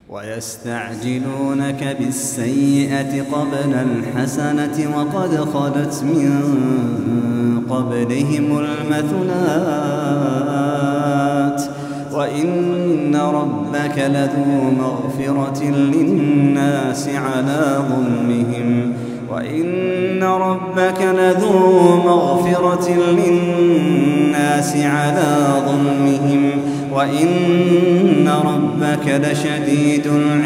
ويستعجلونك بالسيئة قبل الحسنة وقد خلت من قبلهم المثلات وإن ربك لذو مغفرة للناس على ظلمهم وإن ربك لشديد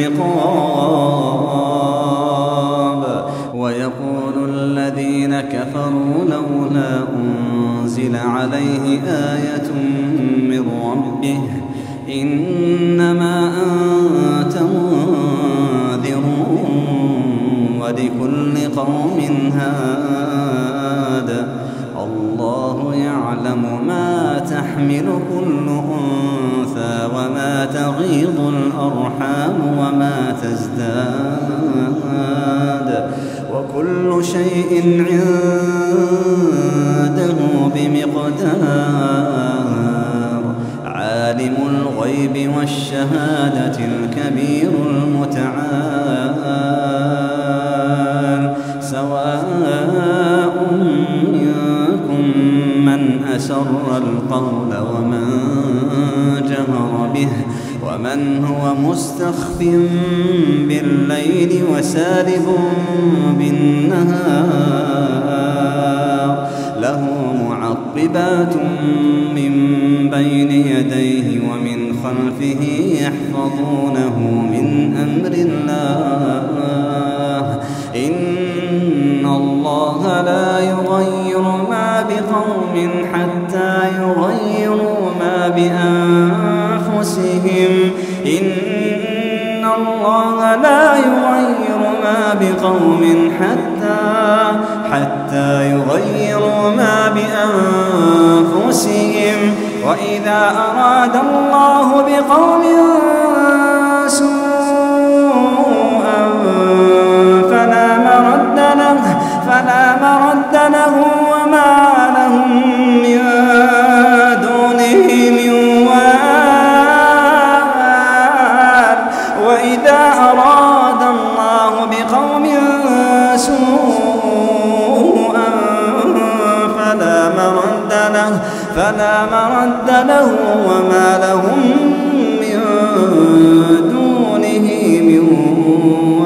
العقاب ويقول الذين كفروا لولا أنزل عليه آية من ربه إنما أنت منذر ولكل قوم هاد الله يعلم ما تحمل كل أنثى وما تغيض الأرحام وما تزداد وكل شيء عنده بمقدار عالم الغيب والشهادة الكبير المتعال سواء منكم من أسر القول ومن جهر به ومن هو مستخف بالليل وسارب بالنهار له معقبات من بين يديه ومن خلفه يحفظونه من أمر الله إن الله لا يغير ما بقوم حتى يغيروا ما بأنفسهم إن الله لا يغير ما بقوم حتى يغيروا ما بأنفسهم وإذا أراد الله بقوم سوءا فلا مرد له وما لهم من دونه من وال وإذا أراد الله بقوم سوءا فلا مرد له وما لهم من دونه من